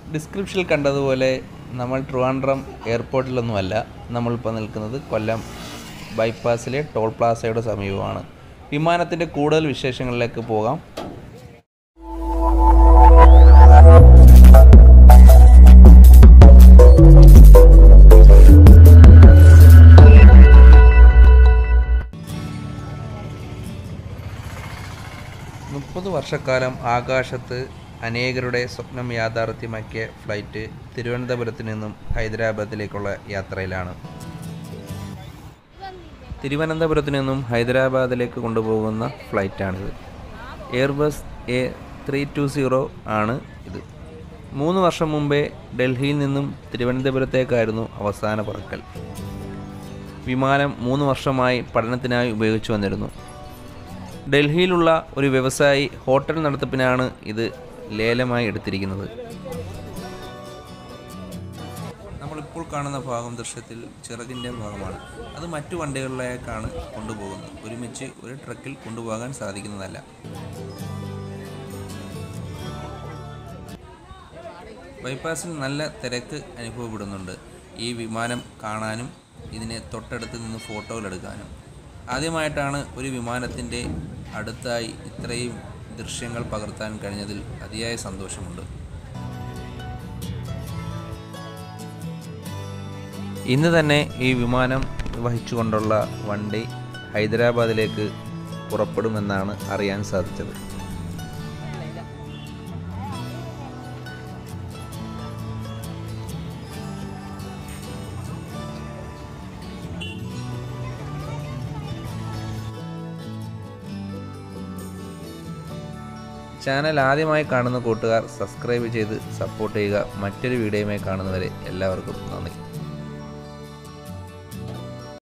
ഡിസ്ക്രിപ്ഷനിൽ കണ്ടതുപോലെ നമ്മൾ ട്രിവാൻഡ്രം എയർപോർട്ടിലൊന്നുമല്ല. നമ്മളിപ്പോൾ നിൽക്കുന്നത് കൊല്ലം ബൈപ്പാസിലെ ടോൾ പ്ലാസയുടെ സമീപമാണ്. വിമാനത്തിൻ്റെ കൂടുതൽ വിശേഷങ്ങളിലേക്ക് പോകാം. വർഷക്കാലം ആകാശത്ത് അനേകരുടെ സ്വപ്നം യാഥാർത്ഥ്യമാക്കിയ ഫ്ലൈറ്റ് തിരുവനന്തപുരത്ത് നിന്നും ഹൈദരാബാദിലേക്കുള്ള യാത്രയിലാണ്. തിരുവനന്തപുരത്ത് നിന്നും ഹൈദരാബാദിലേക്ക് കൊണ്ടുപോകുന്ന ഫ്ലൈറ്റാണിത്. എയർബസ് A320 ആണ് ഇത്. 3 വർഷം മുമ്പേ ഡൽഹിയിൽ നിന്നും തിരുവനന്തപുരത്തേക്കായിരുന്നു അവസാന പറക്കൽ. വിമാനം 3 വർഷമായി പഠനത്തിനായി ഉപയോഗിച്ചു വന്നിരുന്നു. ഡൽഹിയിലുള്ള ഒരു വ്യവസായി ഹോട്ടൽ നടത്തിപ്പിനാണ് ഇത് ലേലമായി എടുത്തിരിക്കുന്നത്. നമ്മളിപ്പോൾ കാണുന്ന ഭാഗം ദൃശ്യത്തിൽ ചിറകിൻ്റെ ഭാഗമാണ്. അത് മറ്റു വണ്ടികളിലേക്കാണ് കൊണ്ടുപോകുന്നത്. ഒരുമിച്ച് ഒരു ട്രക്കിൽ കൊണ്ടുപോകാൻ സാധിക്കുന്നതല്ല. ബൈപ്പാസിൽ നല്ല തിരക്ക് അനുഭവപ്പെടുന്നുണ്ട്. ഈ വിമാനം കാണാനും ഇതിനെ തൊട്ടടുത്ത് നിന്ന് ഫോട്ടോകളെടുക്കാനും. ആദ്യമായിട്ടാണ് ഒരു വിമാനത്തിൻ്റെ അടുത്തായി ഇത്രയും ദൃശ്യങ്ങൾ പകർത്താൻ കഴിഞ്ഞതിൽ അതിയായ സന്തോഷമുണ്ട്. ഇന്ന് തന്നെ ഈ വിമാനം വഹിച്ചുകൊണ്ടുള്ള വണ്ടി ഹൈദരാബാദിലേക്ക് പുറപ്പെടുമെന്നാണ് അറിയാൻ സാധിച്ചത്. ചാനൽ ആദ്യമായി കാണുന്ന കൂട്ടുകാർ സബ്സ്ക്രൈബ് ചെയ്ത് സപ്പോർട്ട് ചെയ്യുക. മറ്റൊരു വീഡിയോയുമായി കാണുന്നവരെ എല്ലാവർക്കും നന്ദി.